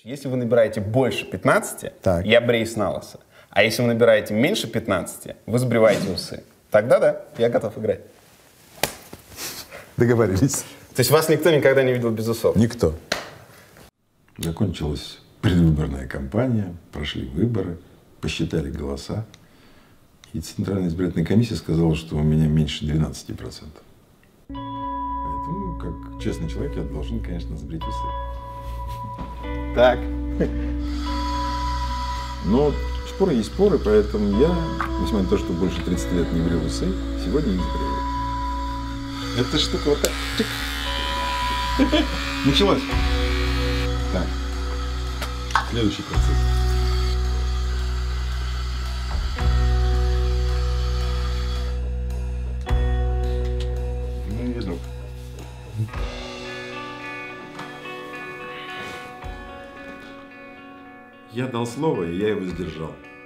Если вы набираете больше 15, Так. я бреюсь на лысо. А если вы набираете меньше 15, вы сбриваете усы. Тогда да, я готов играть. Договорились. То есть вас никто никогда не видел без усов? Никто. Закончилась предвыборная кампания, прошли выборы, посчитали голоса. И Центральная избирательная комиссия сказала, что у меня меньше 12%. Поэтому, как честный человек, я должен, конечно, сбрить усы. Так. Но споры есть споры, поэтому я, несмотря на то, что больше 30 лет не брил усы, сегодня не сбрею. Эта штука вот так. Чик. Началось. Так. Следующий процесс. Ну, видно. Я дал слово, и я его сдержал.